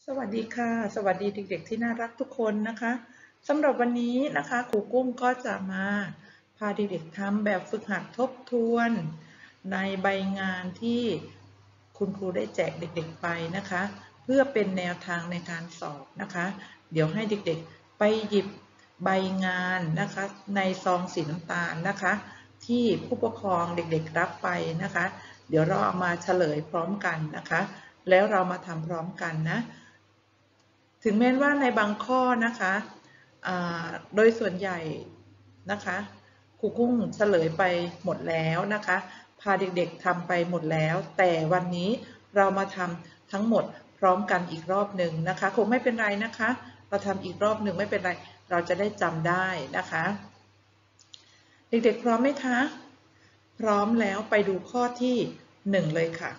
สวัสดีค่ะสวัสดีเด็กๆที่น่ารักทุกคนนะคะสำหรับวันนี้นะคะครูกุ้งก็จะมาพาเด็กๆทำแบบฝึกหัดทบทวนในใบงานที่คุณครูได้แจกเด็กๆไปนะคะเพื่อเป็นแนวทางในการสอบนะคะเดี๋ยวให้เด็กๆไปหยิบใบงานนะคะในซองสีน้ำตาลนะคะที่ผู้ปกครองเด็กๆรับไปนะคะเดี๋ยวเราเอามาเฉลยพร้อมกันนะคะแล้วเรามาทำพร้อมกันนะ ถึงแม้ว่าในบางข้อนะคะโดยส่วนใหญ่นะคะครูกุ้งเฉลยไปหมดแล้วนะคะพาเด็กๆทำไปหมดแล้วแต่วันนี้เรามาทำทั้งหมดพร้อมกันอีกรอบหนึ่งนะคะคงไม่เป็นไรนะคะเราทำอีกรอบหนึ่งไม่เป็นไรเราจะได้จำได้นะคะเด็กๆพร้อมไหมคะพร้อมแล้วไปดูข้อที่1เลยค่ะ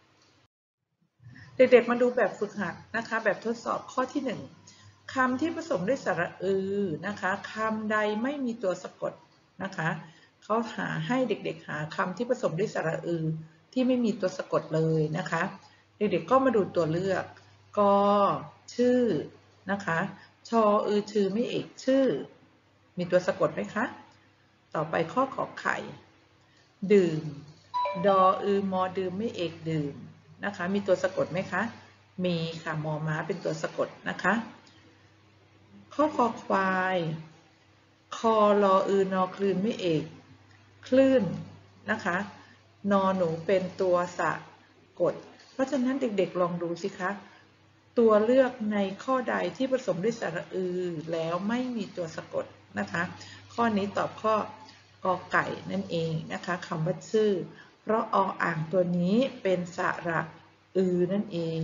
เด็กๆมาดูแบบฝึกหัดนะคะแบบทดสอบข้อที่1คำที่ผสมด้วยสระอือนะคะคำใดไม่มีตัวสะกดนะคะเขาให้เด็กๆหาคำที่ผสมด้วยสระอือที่ไม่มีตัวสะกดเลยนะคะเด็กๆก็มาดูตัวเลือกกชื่อนะคะชอือชื่อไม่เอกชื่อมีตัวสะกดไหมคะต่อไปข้อขอไข่ดื่มดออือมอดื่มไม่เอกดื่มนะคะมีตัวสะกดไหมคะมีค่ะมอม้าเป็นตัวสะกดนะคะข้อคอควายคอรออือนอคลื่นไม่เอกคลื่นนะคะนอหนูเป็นตัวสะกดเพราะฉะนั้นเด็กๆลองดูสิคะตัวเลือกในข้อใดที่ผสมด้วยสระอือแล้วไม่มีตัวสะกดนะคะข้อนี้ตอบข้อกอไก่นั่นเองนะคะคำว่าชื่อเพราะออ่างตัวนี้เป็นสระอือนั่นเอง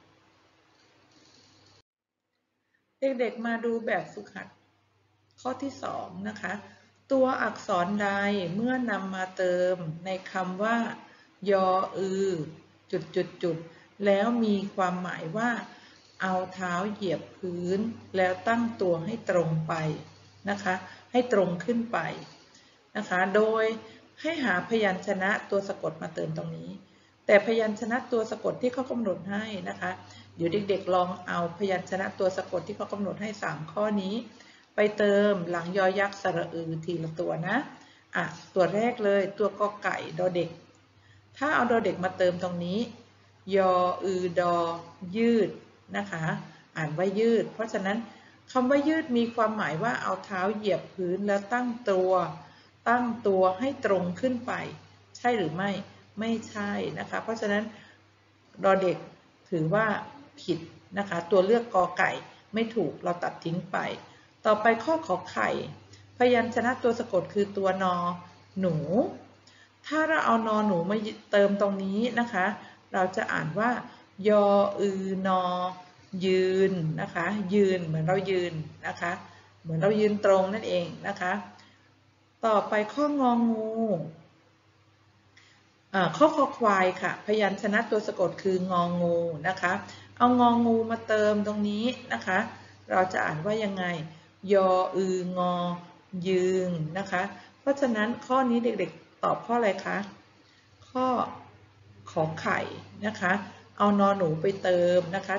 เด็กๆมาดูแบบฝึกหัดข้อที่2นะคะตัวอักษรใดเมื่อนำมาเติมในคำว่ายออือจุดแล้วมีความหมายว่าเอาเท้าเหยียบพื้นแล้วตั้งตัวให้ตรงไปนะคะให้ตรงขึ้นไปนะคะโดยให้หาพยัญชนะตัวสะกดมาเติมตรงนี้แต่พยัญชนะตัวสะกดที่เขากำหนดให้นะคะเดี๋ยวเด็กๆลองเอาพยัญชนะตัวสะกดที่เขากำหนดให้3ข้อนี้ไปเติมหลังยอยักษ์สระอือทีละตัวนะตัวแรกเลยตัวกอไก่ดอเด็กถ้าเอาดอเด็กมาเติมตรงนี้ยออือดอยืดนะคะอ่านว่ายืดเพราะฉะนั้นคำว่ายืดมีความหมายว่าเอาเท้าเหยียบพื้นแล้วตั้งตัวให้ตรงขึ้นไปใช่หรือไม่ไม่ใช่นะคะเพราะฉะนั้นดอเด็กถือว่าผิดนะคะตัวเลือกกอไก่ไม่ถูกเราตัดทิ้งไปต่อไปข้อขอไข่พยัญชนะตัวสะกดคือตัวนอหนูถ้าเราเอานอหนูมาเติมตรงนี้นะคะเราจะอ่านว่ายออือนอยืนนะคะยืนเหมือนเรายืนนะคะเหมือนเรายืนตรงนั่นเองนะคะต่อไปข้ององูข้อคอควายค่ะพยัญชนะตัวสะกดคืององูนะคะเอางองูมาเติมตรงนี้นะคะเราจะอ่านว่ายังไงยออืองอยืงนะคะเพราะฉะนั้นข้อนี้เด็กๆตอบข้ออะไรคะข้อขอไข่นะคะเอานอหนูไปเติมนะคะ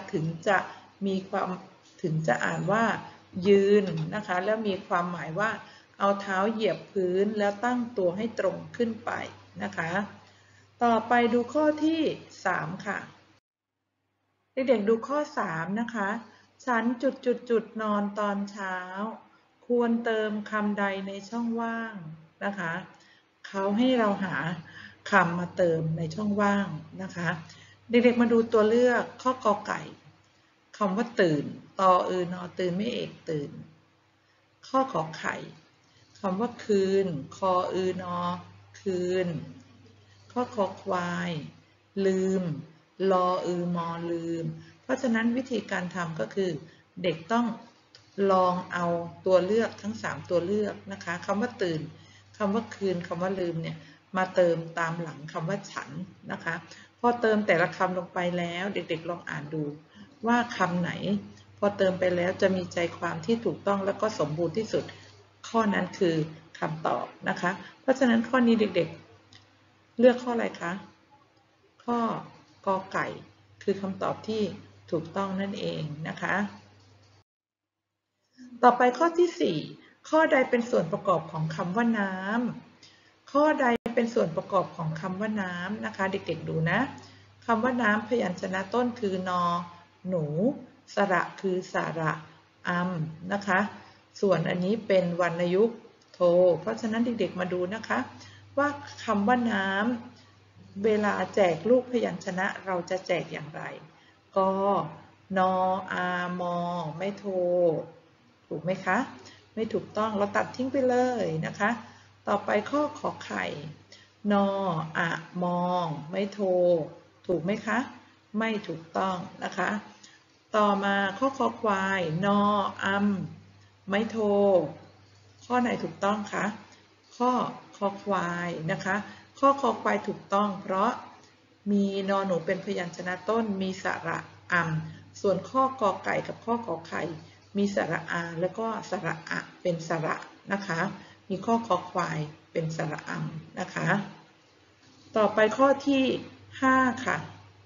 ถึงจะอ่านว่ายืนนะคะแล้วมีความหมายว่าเอาเท้าเหยียบพื้นแล้วตั้งตัวให้ตรงขึ้นไปนะคะต่อไปดูข้อที่3ค่ะเด็กๆดูข้อ3นะคะฉันนอนตอนเช้าควรเติมคำใดในช่องว่างนะคะเขาให้เราหาคำมาเติมในช่องว่างนะคะเด็กๆมาดูตัวเลือกข้อกอไก่คำว่าตื่นตออือนอตื่นไม่เอกตื่นข้อขอไข่คำว่าคืนคออือนอคืนข้อคอควายลืมลออือมอลืมเพราะฉะนั้นวิธีการทำก็คือเด็กต้องลองเอาตัวเลือกทั้ง3ตัวเลือกนะคะคำว่าตื่นคำว่าคืนคำว่าลืมเนี่ยมาเติมตามหลังคำว่าฉันนะคะพอเติมแต่ละคำลงไปแล้วเด็กๆลองอ่านดูว่าคำไหนพอเติมไปแล้วจะมีใจความที่ถูกต้องและก็สมบูรณ์ที่สุดข้อนั้นคือคำตอบนะคะเพราะฉะนั้นข้อนี้เด็กๆเลือกข้ออะไรคะข้อกอไก่คือคำตอบที่ถูกต้องนั่นเองนะคะต่อไปข้อที่4ข้อใดเป็นส่วนประกอบของคำว่าน้ำข้อใดเป็นส่วนประกอบของคำว่าน้ำนะคะเด็กๆดูนะคำว่าน้ำพยัญชนะต้นคือนอหนูสระคือสระนะคะส่วนอันนี้เป็นวรรณยุกต์โทเพราะฉะนั้นเด็กๆมาดูนะคะว่าคำว่าน้ำเวลาแจกลูกพยัญชนะเราจะแจกอย่างไรกนอามอไม่โทถูกไหมคะไม่ถูกต้องเราตัดทิ้งไปเลยนะคะต่อไปข้อขอไข่นออะมองไม่โทถูกไหมคะไม่ถูกต้องนะคะต่อมาข้อคอควายนออัมไม่โทข้อไหนถูกต้องคะข้อคอควายนะคะข้อคอควายถูกต้องเพราะมีนอหนูเป็นพยัญชนะต้นมีสระอัมส่วนข้อกอไก่กับข้อขอไข่มีสระอาแล้วก็สระอะเป็นสระนะคะมีข้อคอควายเป็นสระอัมนะคะต่อไปข้อที่5ค่ะ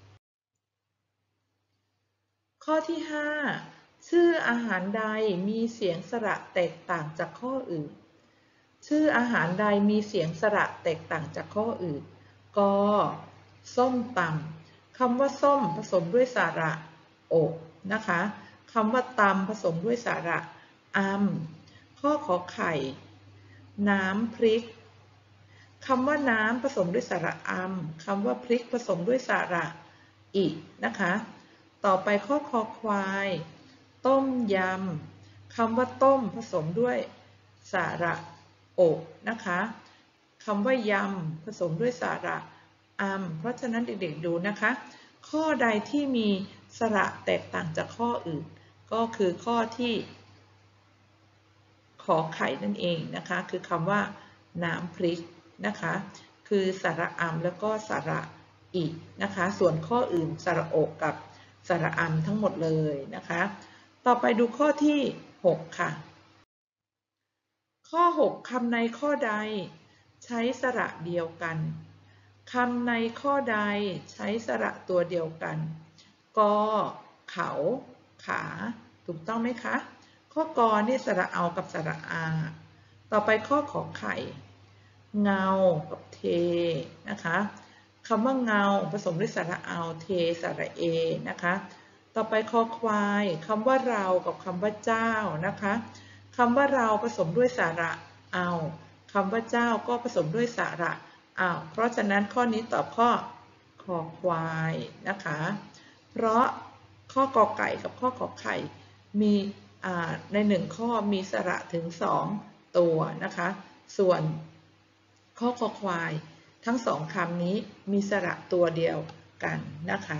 ข้อที่5ชื่ออาหารใดมีเสียงสระแตกต่างจากข้ออื่นชื่ออาหารใดมีเสียงสระแตกต่างจากข้ออื่นกส้มตำคำว่าส้มผสมด้วยสระอกนะคะคำว่าตำผสมด้วยสระข้อขอไข่น้ำพริกคำว่าน้ำผสมด้วยสระคำว่าพริกผสมด้วยสระอินะคะต่อไปข้อคอควายต้มยำคำว่าต้มผสมด้วยสระอกนะคะคำว่ายำผสมด้วยสระเพราะฉะนั้นเด็กๆดูนะคะข้อใดที่มีสระแตกต่างจากข้ออื่นก็คือข้อที่ขอไข่นั่นเองนะคะคือคำว่าน้ำพริกนะคะคือสระแล้วก็สระอินะคะส่วนข้ออื่นสระอกกับสระทั้งหมดเลยนะคะต่อไปดูข้อที่6ค่ะข้อ6คำในข้อใดใช้สระเดียวกันคำในข้อใดใช้สระตัวเดียวกันกเขาขาถูกต้องไหมคะข้อกนี่สระเอากับสระอาต่อไปข้อขอไข่เงากับเทนะคะคำว่าเงาผสมด้วยสระเอาเทสระเอนะคะต่อไปคอควายคำว่าเรากับคำว่าเจ้านะคะคำว่าเราผสมด้วยสระเอาคำว่าเจ้าก็ผสมด้วยสระเอาเพราะฉะนั้นข้อนี้ตอบข้อคอควายนะคะเพราะข้อกอไก่กับข้อขอไข่มีใน1ข้อมีสระถึง2ตัวนะคะส่วนข้อคอควายทั้ง2คำนี้มีสระตัวเดียวกันนะคะ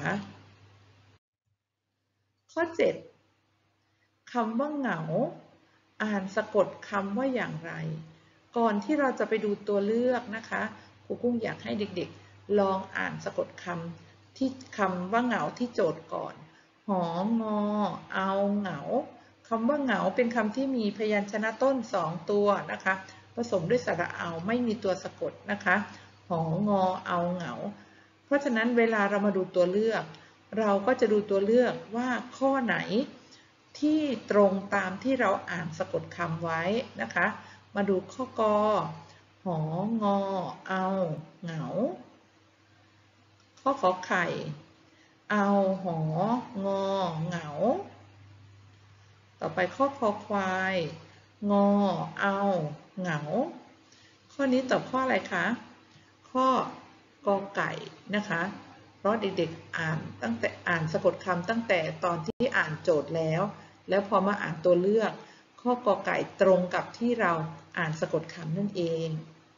ข้อ7คำว่าเหงาอ่านสะกดคำว่าอย่างไรก่อนที่เราจะไปดูตัวเลือกนะคะครูกุ้งอยากให้เด็กๆลองอ่านสะกดคำที่คำว่าเหงาที่โจทย์ก่อนหองอเอาเหงาคำว่าเหงาเป็นคำที่มีพยัญชนะต้น2ตัวนะคะผสมด้วยสระเอาไม่มีตัวสะกดนะคะหองอเอาเหงาเพราะฉะนั้นเวลาเรามาดูตัวเลือกเราก็จะดูตัวเลือกว่าข้อไหนที่ตรงตามที่เราอ่านสะกดคำไว้นะคะมาดูข้อกหองอเอาเหงาข้อขอไข่เอาหองอเหงาต่อไปข้อคอควายงอเอาเหงาข้อนี้ตอบข้ออะไรคะข้อกอไก่นะคะเพราะเด็กๆอ่านสะกดคำตั้งแต่ตอนที่อ่านโจทย์แล้วพอมาอ่านตัวเลือกข้อกอไก่ตรงกับที่เราอ่านสะกดคำนั่นเอง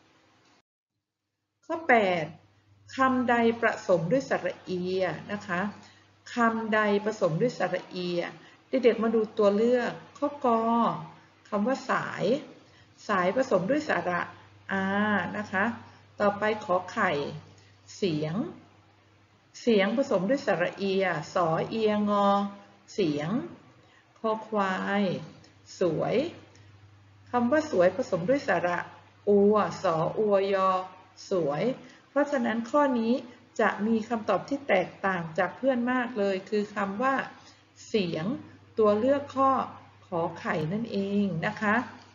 ข้อ8คำใดผสมด้วยสระเอียนะคะคำใดผสมด้วยสระเอียเด็กๆมาดูตัวเลือกข้อกอคำว่าสายผสมด้วยสระอานะคะต่อไปขอไข่เสียงผสมด้วยสระเอียสอเอียงอเสียงคอควายสวยคำว่าสวยผสมด้วยสระอัวสออัวยอสวยเพราะฉะนั้นข้อนี้จะมีคำตอบที่แตกต่างจากเพื่อนมากเลยคือคำว่าเสียงตัวเลือกข้อขอไข่นั่นเองนะคะ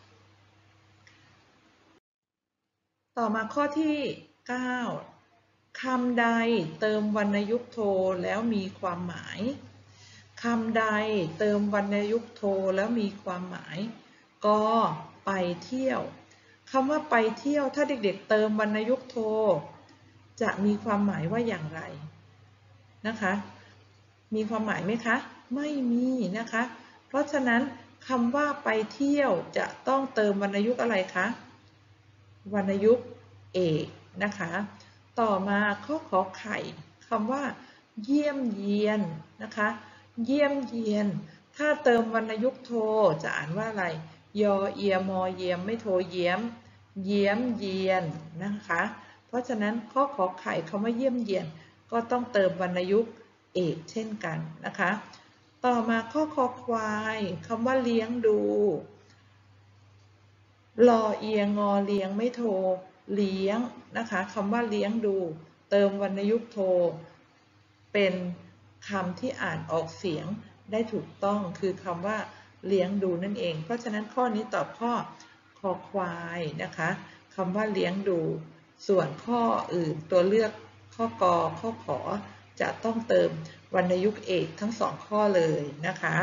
ต่อมาข้อที่9คำใดเติมวรรณยุกต์โทแล้วมีความหมายคำใดเติมวรรณยุกต์โทแล้วมีความหมายกไปเที่ยวคำว่าไปเที่ยวถ้าเด็กๆเติมวรรณยุกต์โทจะมีความหมายว่าอย่างไรนะคะมีความหมายไหมคะไม่มีนะคะเพราะฉะนั้นคำว่าไปเที่ยวจะต้องเติมวรรณยุกต์อะไรคะวรรณยุกต์เอกนะคะต่อมาข้อขอไข่คำว่าเยี่ยมเยียนนะคะเยี่ยมเยียนถ้าเติมวรรณยุกต์โทจะอ่านว่าอะไรยอเอียมอเยียมไม่โทเยียมเยี่ยมเยียนนะคะเพราะฉะนั้นข้อขอไข่คำว่าเยี่ยมเยียนก็ต้องเติมวรรณยุกต์เอกเช่นกันนะคะต่อมาข้อคอควายคำว่าเลี้ยงดูรอเอียงอเลี้ยงไม่โทเลี้ยงนะคะคำว่าเลี้ยงดูเติมวรรณยุกต์โทเป็นคำที่อ่านออกเสียงได้ถูกต้องคือคำว่าเลี้ยงดูนั่นเองเพราะฉะนั้นข้อนี้ตอบข้อคอควายนะคะคำว่าเลี้ยงดูส่วนข้ออื่นตัวเลือกข้อกอข้อขอจะต้องเติมวรรณยุกต์เอกทั้ง2ข้อเลยนะคะ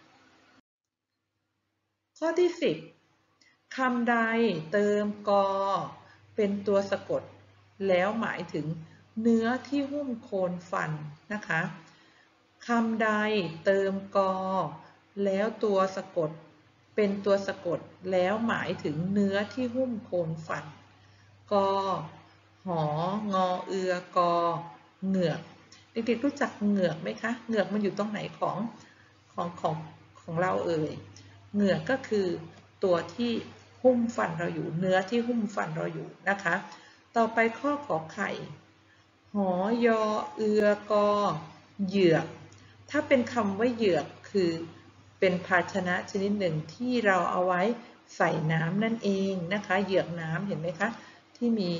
ข้อที่10คำใดเติมกอเป็นตัวสะกดแล้วหมายถึงเนื้อที่หุ้มโคนฟันนะคะคำใดเติมกอแล้วตัวสะกดเป็นตัวสะกดแล้วหมายถึงเนื้อที่หุ้มโคนฟันกอหองอเอือกอเหงือกเด็กๆรู้จักเหงือกไหมคะเหงือกมันอยู่ตรงไหนของเราเอ่ยเหงือกก็คือตัวที่หุ้มฟันเราอยู่เนื้อที่หุ้มฟันเราอยู่นะคะต่อไปข้อขอไข่หอยอเอือกอเหยือกถ้าเป็นคำว่าเหยือกคือเป็นภาชนะชนิดหนึ่งที่เราเอาไว้ใส่น้ำนั่นเองนะคะเหยือกน้ำเห็นไหมคะที่มี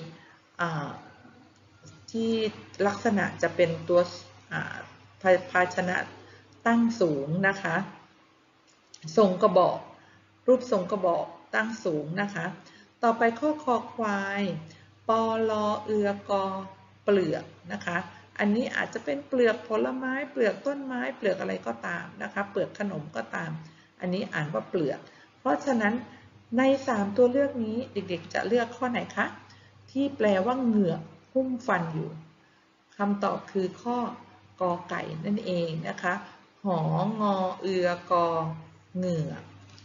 ที่ลักษณะจะเป็นตัวภาชนะตั้งสูงนะคะทรงกระบอกรูปทรงกระบอกตั้งสูงนะคะต่อไปข้อคอควายปอลอเอือกอเปลือกนะคะอันนี้อาจจะเป็นเปลือกผลไม้เปลือกต้นไม้เปลือกอะไรก็ตามนะคะเปลือกขนมก็ตามอันนี้อ่านว่าเปลือกเพราะฉะนั้นใน3ตัวเลือกนี้เด็กๆจะเลือกข้อไหนคะที่แปลว่าเหงือกหุ้มฟันอยู่คำตอบคือข้อกอไก่นั่นเองนะคะหองอเอือกอเหงือก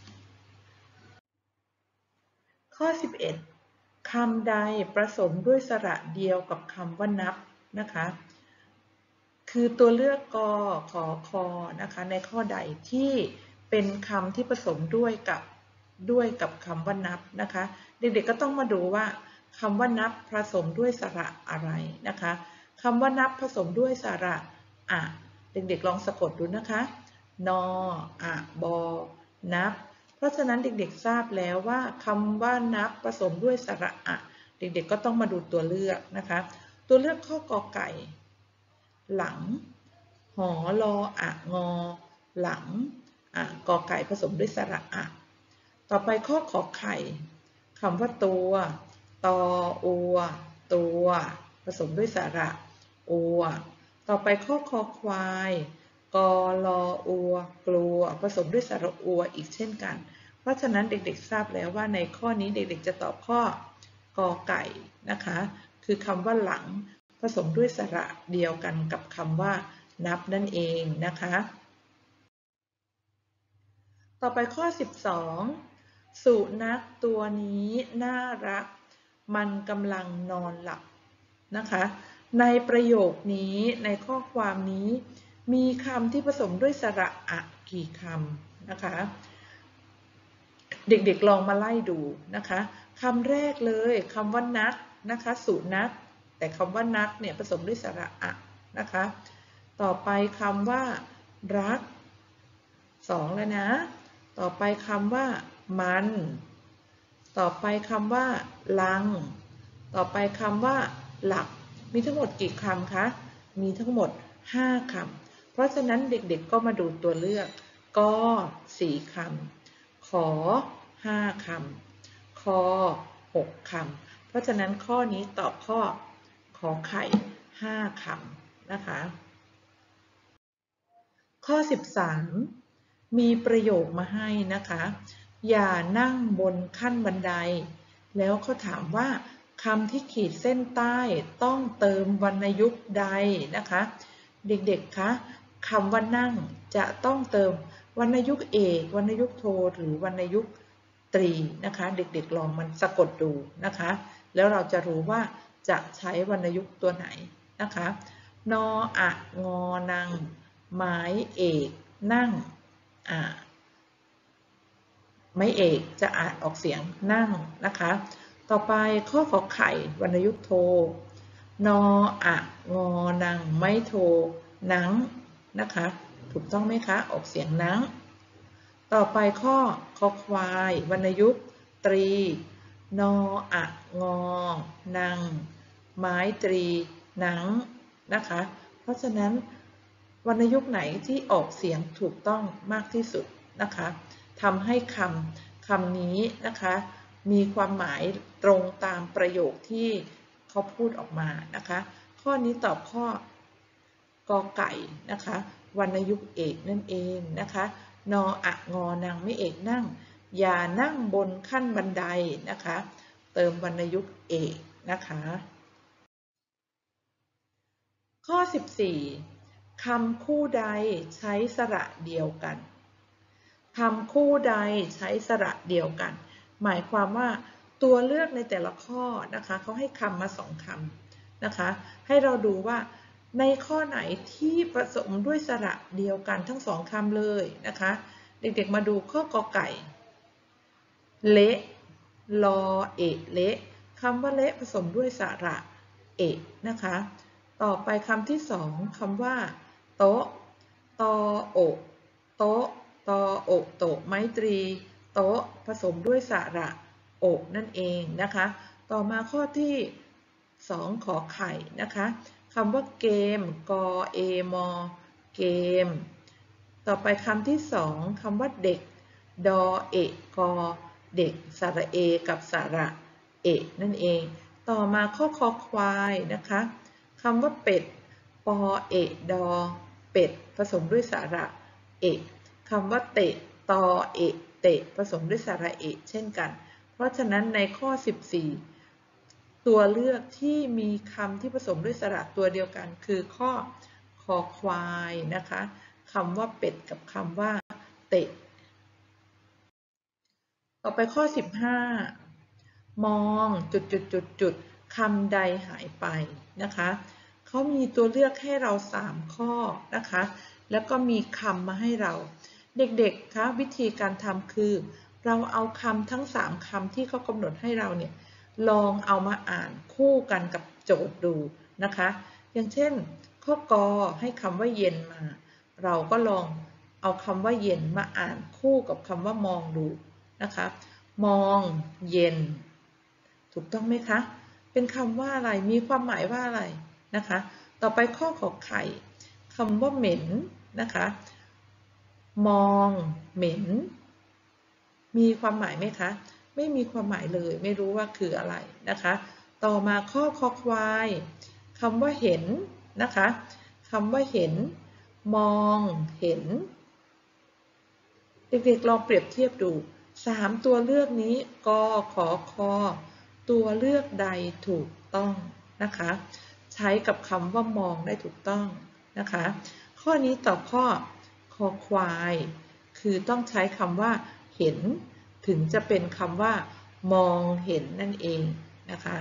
ข้อ11คำใดผสมด้วยสระเดียวกับคำว่านับนะคะคือตัวเลือกกขอคอนะคะในข้อใดที่เป็นคำที่ผสมด้วยกับคำว่านับนะคะเด็กๆก็ต้องมาดูว่าคำว่านับผสมด้วยสระอะไรนะคะคำว่านับผสมด้วยสระอะเด็กๆลองสะกดดูนะคะนออะบอนับเพราะฉะนั้นเด็กๆทราบแล้วว่าคำว่านับผสมด้วยสระอะเด็กๆก็ต้องมาดูตัวเลือกนะคะตัวเลือกข้อกอไก่หลังหอลออะงอหลังกอไก่ผสมด้วยสระอะต่อไปข้อขอไข่คำว่าตัวตออัวตัวผสมด้วยสระอัวต่อไปข้อคอควายกอลออัวกลัวผสมด้วยสระอัวอีกเช่นกันเพราะฉะนั้นเด็กๆทราบแล้วว่าในข้อนี้เด็กๆจะตอบข้อกอไก่นะคะคือคำว่าหลังผสมด้วยสระเดียวกันกับคำว่านับนั่นเองนะคะต่อไปข้อ12สุนัขตัวนี้น่ารักมันกำลังนอนหลับนะคะในประโยคนี้ในข้อความนี้มีคำที่ผสมด้วยสระอะกี่คำนะคะเด็กๆลองมาไล่ดูนะคะคำแรกเลยคำว่านักนะคะสุนัขแต่คำว่านักเนี่ยผสมด้วยสระอะนะคะต่อไปคำว่ารัก2แล้วนะต่อไปคำว่ามันต่อไปคำว่าลังต่อไปคำว่าหลับมีทั้งหมดกี่คำคะมีทั้งหมด5คเพราะฉะนั้นเด็กๆก็มาดูตัวเลือกก4 คำขอ5 คำคอ6 คำเพราะฉะนั้นข้อนี้ตอบข้อขอไข่5 คำนะคะข้อ13มีประโยคมาให้นะคะอย่านั่งบนขั้นบันไดแล้วเขาถามว่าคำที่ขีดเส้นใต้ต้องเติมวรรณยุกต์ใดนะคะเด็กๆคะคำว่านั่งจะต้องเติมวรรณยุกต์เอกวรรณยุกต์โทหรือวรรณยุกต์ตรีนะคะเด็กๆลองมันสะกดดูนะคะแล้วเราจะรู้ว่าจะใช้วรรณยุกต์ตัวไหนนะคะนออะงอนังหมายเอกนั่งไม้เอกจะอ่านออกเสียงนั่งนะคะต่อไปข้อขอไข่วรรณยุกต์โทนออะงอนังไม้โทนังนะคะถูกต้องไหมคะออกเสียงนังต่อไปข้อคอควายวรรณยุกต์ตรีนออะงอนังไม้ตรีหนังนะคะเพราะฉะนั้นวรรณยุกต์ไหนที่ออกเสียงถูกต้องมากที่สุดนะคะทำให้คำนี้นะคะมีความหมายตรงตามประโยคที่เขาพูดออกมานะคะข้อนี้ตอบข้อกอไก่นะคะวรรณยุกต์เอกนั่นเองนะคะนออะงอนางไม่เอกนั่งอย่านั่งบนขั้นบันไดนะคะเติมวรรณยุกต์เอกนะคะข้อ14คำคู่ใดใช้สระเดียวกันคำคู่ใดใช้สระเดียวกันหมายความว่าตัวเลือกในแต่ละข้อนะคะเขาให้คำมา2 คำนะคะให้เราดูว่าในข้อไหนที่ผสมด้วยสระเดียวกันทั้ง2 คำเลยนะคะเด็กๆมาดูข้อกอไก่เละลอเอะเละคำว่าเละผสมด้วยสระเอะนะคะต่อไปคำที่2คำว่าโต๊ะตอโอะโต๊ะตอโอะโตะไม้ตรีโต๊ะผสมด้วยสระโอะนั่นเองนะคะต่อมาข้อที่2ขอไข่นะคะคำว่าเกมกอเอมอเกมต่อไปคำที่2คำว่าเด็กดอเอะกอเด็กสระเอกับสระเอะนั่นเองต่อมาข้อคอควายนะคะคำว่าเป็ดปอเอะดอเป็ดผสมด้วยสระเอะคำว่าเตะตอเอะเตะผสมด้วยสระเอะเช่นกันเพราะฉะนั้นในข้อ14ตัวเลือกที่มีคำที่ผสมด้วยสระตัวเดียวกันคือข้อคอควายนะคะคำว่าเป็ดกับคำว่าเตะต่อไปข้อ15มองคำใดหายไปนะคะเขามีตัวเลือกให้เรา3 ข้อนะคะแล้วก็มีคำมาให้เราเด็กๆคะวิธีการทำคือเราเอาคำทั้ง3 คำที่เขากำหนดให้เราเนี่ยลองเอามาอ่านคู่กันกับโจทย์ดูนะคะอย่างเช่นข้อกอให้คำว่าเย็นมาเราก็ลองเอาคำว่าเย็นมาอ่านคู่กับคำว่ามองดูนะคะมองเย็นถูกต้องไหมคะเป็นคำว่าอะไรมีความหมายว่าอะไรนะคะต่อไปข้อขอไข่คำว่าเหม็นนะคะมองเหม็นมีความหมายไหมคะไม่มีความหมายเลยไม่รู้ว่าคืออะไรนะคะต่อมาข้อคอควายคำว่าเห็นนะคะคำว่าเห็นมองเห็นเด็กๆลองเปรียบเทียบดู3 ตัวเลือกนี้กขอคอตัวเลือกใดถูกต้องนะคะใช้กับคำว่ามองได้ถูกต้องนะคะข้อนี้ตอบข้อคอควายคือต้องใช้คำว่าเห็นถึงจะเป็นคำว่ามองเห็นนั่นเองนะคะ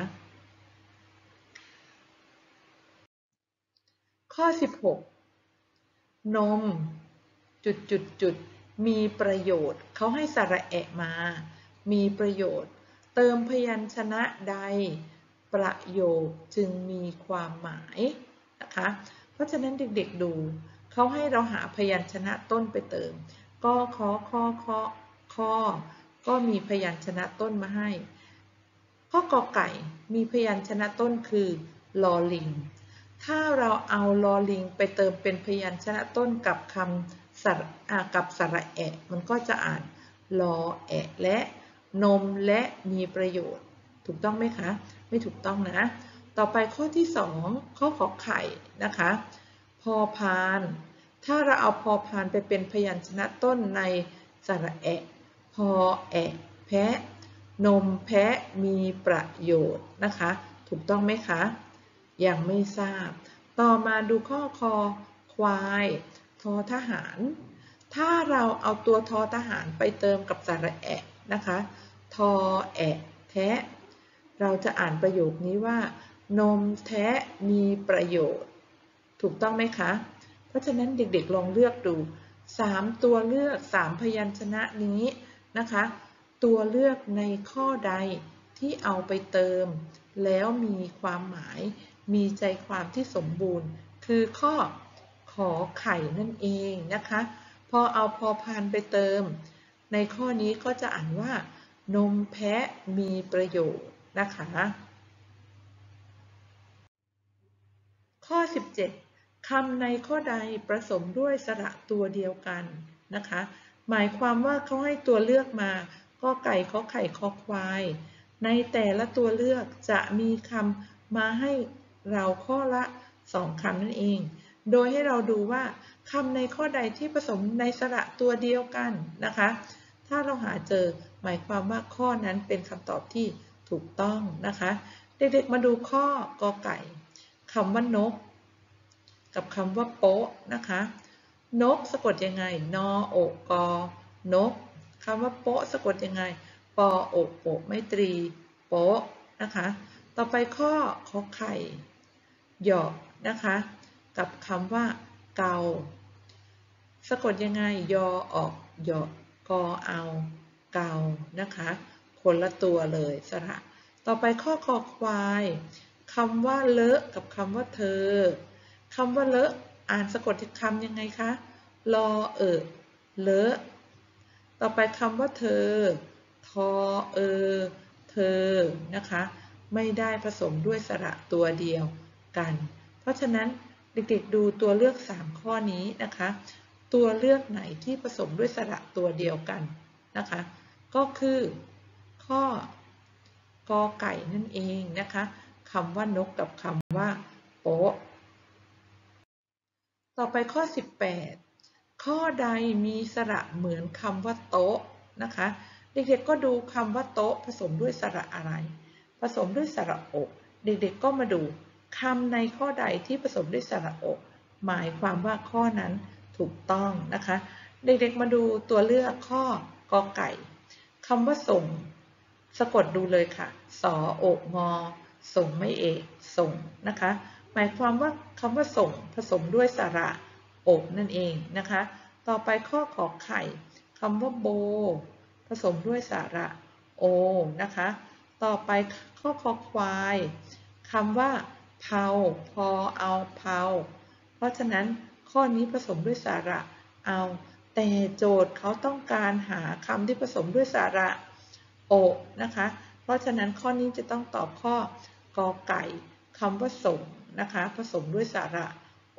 ข้อ16นมมีประโยชน์เขาให้สระแอะมามีประโยชน์เติมพยัญชนะใดประโยคจึงมีความหมายนะคะเพราะฉะนั้นเด็กๆดูเขาให้เราหาพยัญชนะต้นไปเติมกขอคอก็มีพยัญชนะต้นมาให้ข้อกอไก่มีพยัญชนะต้นคือลอลิงถ้าเราเอาลอลิงไปเติมเป็นพยัญชนะต้นกับคำกับสระแอะมันก็จะอ่านลอแอะและนมและมีประโยชน์ถูกต้องไหมคะไม่ถูกต้องนะต่อไปข้อที่2ข้อขอไข่นะคะพอพานถ้าเราเอาพอพานไปเป็นพยัญชนะต้นในสระแอะพอแอะแพะนมแพะมีประโยชน์นะคะถูกต้องไหมคะยังไม่ทราบต่อมาดูข้อคอควายทอทหารถ้าเราเอาตัวทอทหารไปเติมกับสระแอะนะคะทอแอะแทะเราจะอ่านประโยคนี้ว่านมแทะมีประโยชน์ถูกต้องไหมคะเพราะฉะนั้นเด็กๆลองเลือกดู3ตัวเลือก3พยัญชนะนี้นะคะตัวเลือกในข้อใดที่เอาไปเติมแล้วมีความหมายมีใจความที่สมบูรณ์คือข้อขอไข่นั่นเองนะคะพอเอาพอพานไปเติมในข้อนี้ก็จะอ่านว่านมแพะมีประโยชน์นะคะข้อ17คำในข้อใดผสมด้วยสระตัวเดียวกันนะคะหมายความว่าเขาให้ตัวเลือกมาก็ไก่ขอไข่คอควายในแต่ละตัวเลือกจะมีคำมาให้เราข้อละ2คำนั่นเองโดยให้เราดูว่าคำในข้อใดที่ผสมในสระตัวเดียวกันนะคะถ้าเราหาเจอหมายความว่าข้อนั้นเป็นคำตอบที่ถูกต้องนะคะเด็กๆมาดูข้อกอไก่คำว่านกกับคำว่าโป๊ะนะคะนกสะกดยังไงนอโอกกอนกคำว่าโป๊ะสะกดยังไงปอโอกโปะไม่ตรีโป๊ะนะคะต่อไปข้อขอไข่หยอกนะคะกับคำว่าเกาสะกดยังไงยอออกหยอกกอเอาเกานะคะคนละตัวเลยสระต่อไปข้อคอควายคำว่าเลอะกับคำว่าเธอคำว่าเลอะอ่านสะกดคำยังไงคะลอเลอะต่อไปคำว่าเธอทอเธอนะคะไม่ได้ผสมด้วยสระตัวเดียวกันเพราะฉะนั้นเด็กๆดูตัวเลือก3ข้อนี้นะคะตัวเลือกไหนที่ผสมด้วยสระตัวเดียวกันนะคะก็คือข้อกอไก่นั่นเองนะคะคำว่านกกับคำว่าโป๊ะต่อไปข้อ18ข้อใดมีสระเหมือนคำว่าโต๊ะนะคะเด็กๆก็ดูคำว่าโต๊ะผสมด้วยสระอะไรผสมด้วยสระอกเด็กๆก็มาดูคำในข้อใดที่ผสมด้วยสระอกหมายความว่าข้อนั้นถูกต้องนะคะเด็กๆมาดูตัวเลือกข้อกอไก่คำว่าส่งสะกดดูเลยค่ะสอโอกงอส่งไม่เอกส่งนะคะหมายความว่าคำว่าส่งผสมด้วยสระอกนั่นเองนะคะต่อไปข้อขอไข่คำว่าโบผสมด้วยสระโอนะคะต่อไปข้อคอควายคำว่าเผาพอเอาเผาเพราะฉะนั้นข้อนี้ผสมด้วยสระเอาแต่โจทย์เขาต้องการหาคำที่ผสมด้วยสระโอนะคะเพราะฉะนั้นข้อนี้จะต้องตอบข้อกอไก่คำว่าส่งนะคะผสมด้วยสระโอ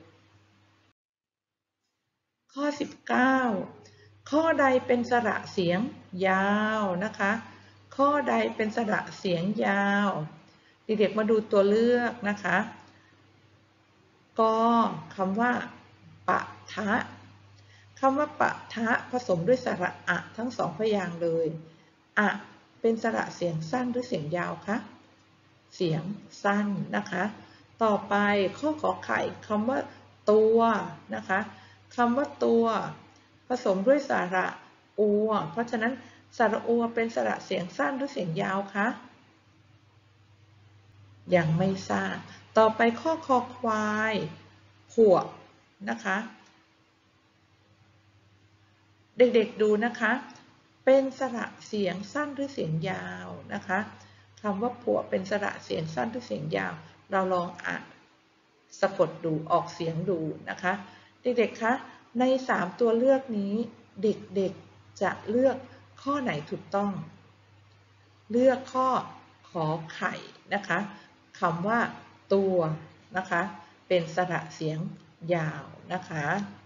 ข้อ19ข้อใดเป็นสระเสียงยาวนะคะข้อใดเป็นสระเสียงยาวเด็กๆมาดูตัวเลือกนะคะกคำว่าปะทะคำว่าปะทะผสมด้วยสระอะทั้ง2พยางค์เลยอะเป็นสระเสียงสั้นหรือเสียงยาวคะเสียงสั้นนะคะต่อไปข้อขอไข่คำว่าตัวนะคะคำว่าตัวผสมด้วยสระอัวเพราะฉะนั้นสระอัวเป็นสระเสียงสั้นหรือเสียงยาวคะยังไม่ทราบต่อไปข้อคอควายขวบนะคะเด็กๆดูนะคะเป็นสระเสียงสั้นหรือเสียงยาวนะคะคำว่าผัวเป็นสระเสียงสั้นหรือเสียงยาวเราลองอ่านสะกดดูออกเสียงดูนะคะเด็กๆคะใน3ตัวเลือกนี้เด็กๆจะเลือกข้อไหนถูกต้องเลือกข้อขอไข่นะคะคำว่าตัวนะคะเป็นสระเสียงยาวนะคะ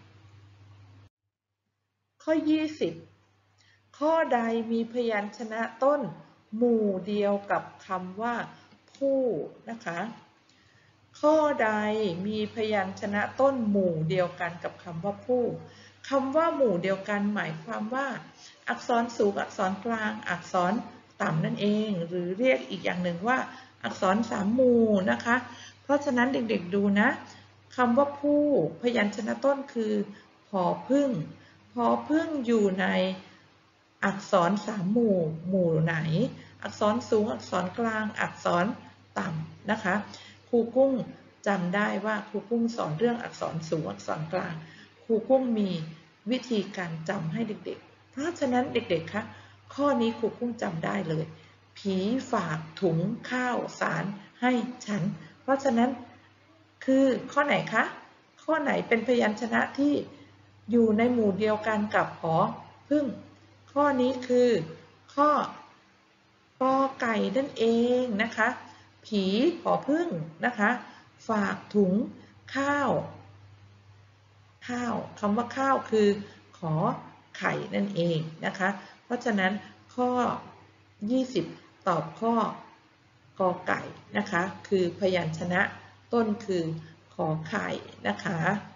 ข้อ20ข้อใดมีพยัญชนะต้นหมู่เดียวกับคำว่าผู้นะคะข้อใดมีพยัญชนะต้นหมู่เดียวกันกับคำว่าผู้คำว่าหมู่เดียวกันหมายความว่าอักษรสูงอักษรกลางอักษรต่ำนั่นเองหรือเรียกอีกอย่างหนึ่งว่าอักษรสามหมู่นะคะเพราะฉะนั้นเด็กๆดูนะคำว่าผู้พยัญชนะต้นคือผอพึ่งผอพึ่งอยู่ในอักษรสามหมู่หมู่ไหนอักษรสูงอักษรกลางอักษรต่ำนะคะครูกุ้งจำได้ว่าครูกุ้งสอนเรื่องอักษรสูงอักษรกลางครูกุ้งมีวิธีการจำให้เด็กๆเพราะฉะนั้นเด็กๆคะข้อนี้ครูกุ้งจำได้เลยผีฝากถุงข้าวสารให้ฉันเพราะฉะนั้นคือข้อไหนคะข้อไหนเป็นพยัญชนะที่อยู่ในหมู่เดียวกันกับผอพึ่งข้อนี้คือข้อกอไก่นั่นเองนะคะผีผอพึ่งนะคะฝากถุงข้าวคำว่าข้าวคือขอไข่นั่นเองนะคะเพราะฉะนั้นข้อ20ตอบข้อกอไก่นะคะคือพยัญชนะต้นคือขอไข่นะคะ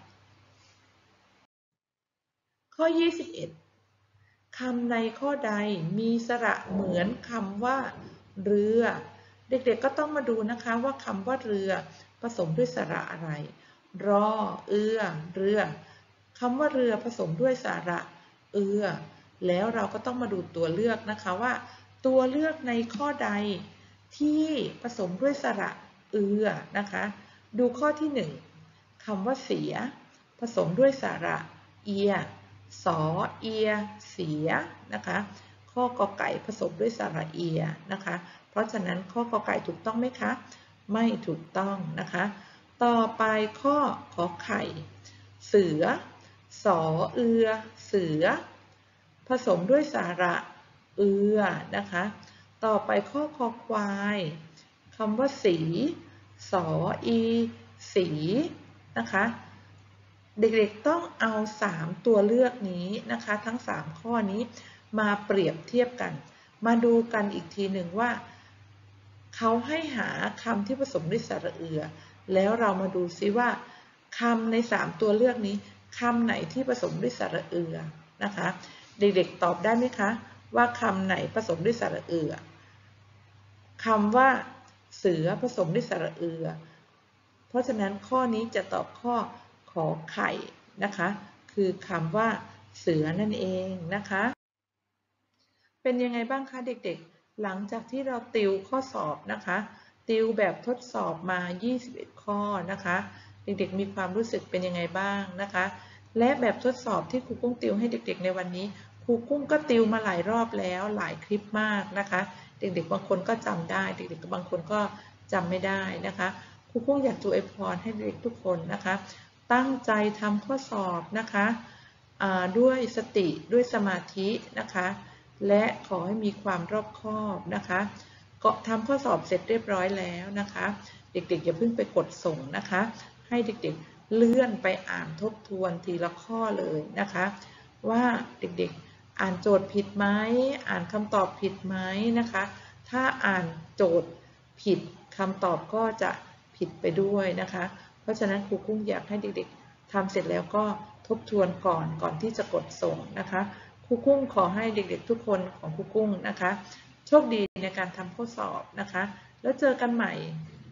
ข้อ21คำในข้อใดมีสระเหมือนคำว่าเรือเด็กๆก็ต้องมาดูนะคะว่าคำว่าเรือผสมด้วยสระอะไรรอเรือคำว่าเรือผสมด้วยสระแล้วเราก็ต้องมาดูตัวเลือกนะคะว่าตัวเลือกในข้อใดที่ผสมด้วยสระนะคะดูข้อที่1คำว่าเสียผสมด้วยสระเอียสอเอียเสียนะคะข้อกอไก่ผสมด้วยสระเอียนะคะเพราะฉะนั้นข้อกอไก่ถูกต้องไหมคะไม่ถูกต้องนะคะต่อไปข้อขอไข่เสือสอเสือผสมด้วยสระนะคะต่อไปข้อคอควายคำว่าสีสออีสีนะคะเด็กๆต้องเอา3ตัวเลือกนี้นะคะทั้ง3ข้อนี้มาเปรียบเทียบกันมาดูกันอีกทีหนึ่งว่าเขาให้หาคำที่ผสมด้วยสระแล้วเรามาดูซิว่าคำใน3ตัวเลือกนี้คำไหนที่ผสมด้วยสระนะคะเด็กๆตอบได้ไหมคะว่าคำไหนผสมด้วยสระคำว่าเสือผสมด้วยสระเพราะฉะนั้นข้อนี้จะตอบข้อขอไข่นะคะคือคำว่าเสือนั่นเองนะคะเป็นยังไงบ้างคะเด็กๆหลังจากที่เราติวข้อสอบนะคะติวแบบทดสอบมา21ข้อนะคะเด็กๆมีความรู้สึกเป็นยังไงบ้างนะคะและแบบทดสอบที่ครูกุ้งติวให้เด็กๆในวันนี้ครูกุ้งก็ติวมาหลายรอบแล้วหลายคลิปมากนะคะเด็กๆบางคนก็จำได้เด็กๆบางคนก็จำไม่ได้นะคะครูกุ้งอยากจะอวยพรให้เด็กทุกคนนะคะตั้งใจทำข้อสอบนะคะด้วยสติด้วยสมาธินะคะและขอให้มีความรอบคอบนะคะก็ทำข้อสอบเสร็จเรียบร้อยแล้วนะคะเด็กๆอย่าเพิ่งไปกดส่งนะคะให้เด็กๆเลื่อนไปอ่านทบทวนทีละข้อเลยนะคะว่าเด็กๆอ่านโจทย์ผิดไหมอ่านคำตอบผิดไหมนะคะถ้าอ่านโจทย์ผิดคำตอบก็จะผิดไปด้วยนะคะเพราะฉะนั้นครูกุ้งอยากให้เด็กๆทำเสร็จแล้วก็ทบทวนก่อนที่จะกดส่งนะคะครูกุ้งขอให้เด็กๆทุกคนของครูกุ้งนะคะโชคดีในการทำข้อสอบนะคะแล้วเจอกันใหม่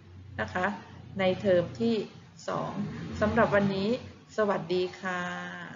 นะคะในเทอมที่2สำหรับวันนี้สวัสดีค่ะ